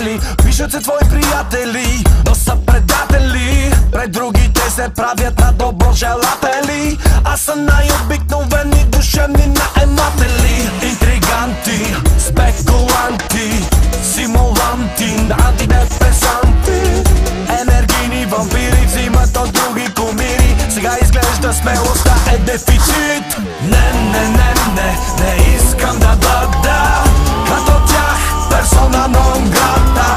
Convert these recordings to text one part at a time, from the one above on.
приятели, пишат се твои приятели, но са предатели. Пред другите се правят на доброжелатели, а са най-обикновени душевни наематели. Интриганти, спекуланти, симуланти, антидепресанти, енергийни вампири взимат от други кумири. Сега изглежда смелостта е дефицит. Не искам да бъда като тях, персона нон грата.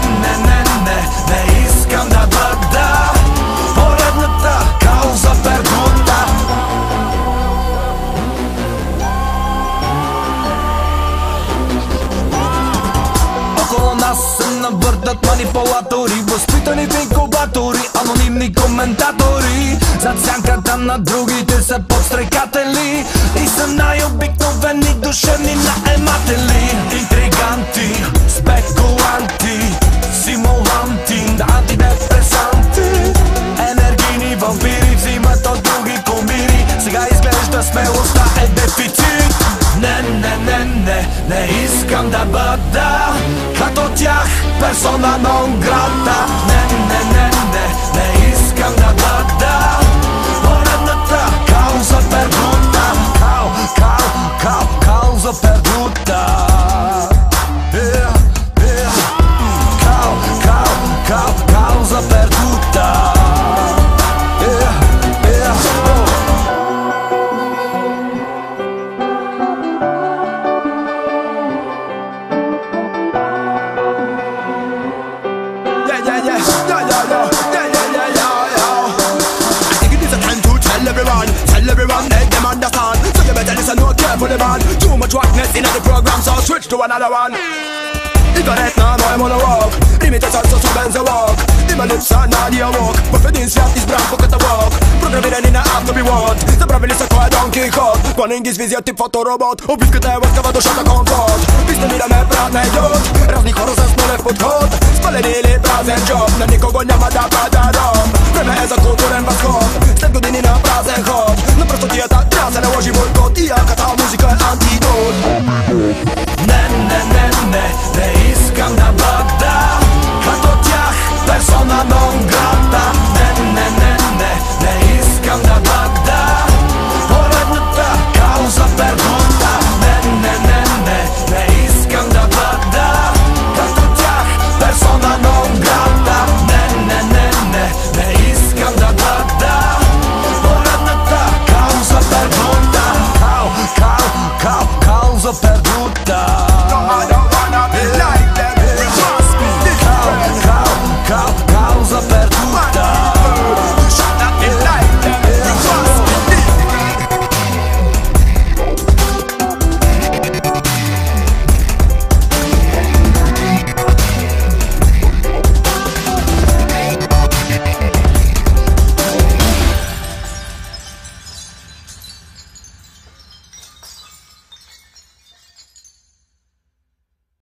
Не искам да бъда поредната кауза пердута. Около нас се навъртат манипулатори, възпитани в инкубатори, анонимни коментатори. Зад сянката на другите са подстрекатели и са най-обикновени душевни наематели. Интриганти, спекуланти, симуланти, антидепресанти, енергийни вампири взимат от други кумири. Сега изглежда смелостта е дефицит. Не искам да бъда като тях, персона нон грата. Не искам да бъда поредната кауза пердута. Кауза пердута. Causa perduta. Tell everyone, make them understand. So you better listen no carefully, man. Too much wackness in the program, so switch to another one. If I rätt när jag målar walk, imitation så som Benz walk. I my lips are not your walk, but for din svart is brand på kata walk. Programmera dina app to be want. Så bra vill lyssna på Don Quijote. På en engelsk vis jag typ fotorobot. Och vilket är vad ska vara då köta komfort. Visst ni där med prat med jod. Raznih horor sen småle pod kod. Spalili prazen job. Na nikogo nie ma da pada rom. Vreme